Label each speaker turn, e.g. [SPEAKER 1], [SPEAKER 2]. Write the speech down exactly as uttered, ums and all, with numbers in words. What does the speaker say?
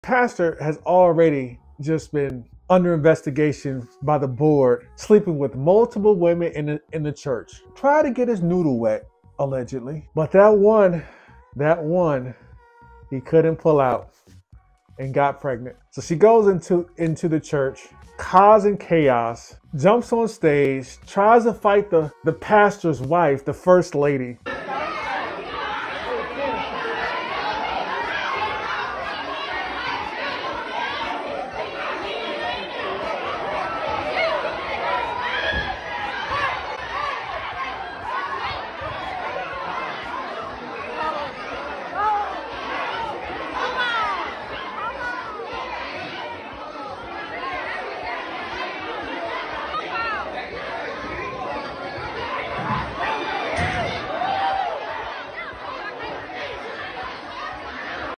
[SPEAKER 1] Pastor has already just been under investigation by the board, sleeping with multiple women in the, in the church. Tried to get his noodle wet, allegedly. But that one, that one, he couldn't pull out and got pregnant. So she goes into, into the church, causing chaos, jumps on stage, tries to fight the, the pastor's wife, the first lady.